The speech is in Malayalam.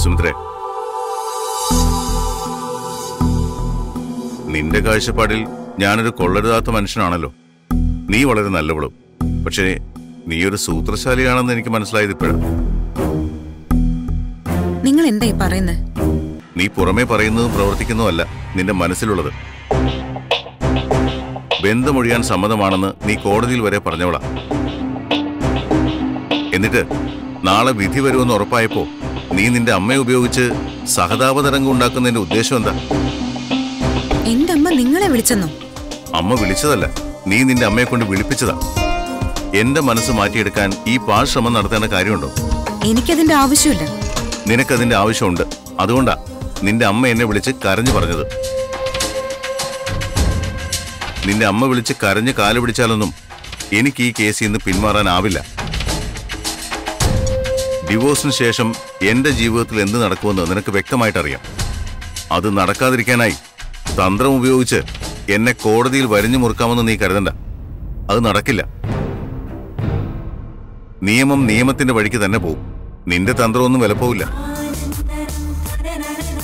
സുമിത്രേ, നിന്റെ കാഴ്ചപ്പാടിൽ ഞാനൊരു കൊള്ളരുതാത്ത മനുഷ്യനാണല്ലോ. നീ വളരെ നല്ലവളും. പക്ഷേ നീ ഒരു സൂത്രശാലിയാണെന്ന് എനിക്ക് മനസ്സിലായത് ഇപ്പോഴാണ്. നിങ്ങൾ എന്തായി പറയുന്നത്? നീ പുറമേ പറയുന്നതും പ്രവർത്തിക്കുന്നതുമല്ല നിന്റെ മനസ്സിലുള്ളത്. ബന്ധമൊഴിയാൻ സമ്മതമാണെന്ന് നീ കോടതിയിൽ വരെ പറഞ്ഞവളാ. എന്നിട്ട് നാളെ വിധി വരുമെന്ന് ഉറപ്പായപ്പോ നീ നിന്റെ അമ്മയെ ഉപയോഗിച്ച് സഹതാപതരംഗം ഉണ്ടാക്കുന്നതിന്റെ ഉദ്ദേശം എന്താ? എന്റെ അമ്മ നിങ്ങളെ വിളിച്ചെന്നോ? അമ്മ വിളിച്ചതല്ല, നീ നിന്റെ അമ്മയെ കൊണ്ട് വിളിപ്പിച്ചതാ. എന്റെ മനസ്സ് മാറ്റിയെടുക്കാൻ ഈ പാഴ്ശ്രമം നടത്തേണ്ട കാര്യമുണ്ടോ? എനിക്കതിന്റെ ആവശ്യമില്ല. നിനക്കതിന്റെ ആവശ്യമുണ്ട്. അതുകൊണ്ടാ നിന്റെ അമ്മ എന്നെ വിളിച്ച് കരഞ്ഞു പറഞ്ഞത്. നിന്റെ അമ്മ വിളിച്ച് കരഞ്ഞ് കാല് പിടിച്ചാലൊന്നും എനിക്ക് ഈ കേസിൽ നിന്ന് പിന്മാറാനാവില്ല. ഡിവോഴ്സിന് ശേഷം എന്റെ ജീവിതത്തിൽ എന്ത് നടക്കുമെന്ന് നിനക്ക് വ്യക്തമായിട്ടറിയാം. അത് നടക്കാതിരിക്കാനായി തന്ത്രം ഉപയോഗിച്ച് എന്നെ കോടതിയിൽ വരിഞ്ഞു മുറുക്കാമെന്ന് നീ കരുതണ്ട. അത് നടക്കില്ല. നിയമം നിയമത്തിന്റെ വഴിക്ക് തന്നെ പോവും. നിന്റെ തന്ത്രമൊന്നും വിലപ്പോവില്ല.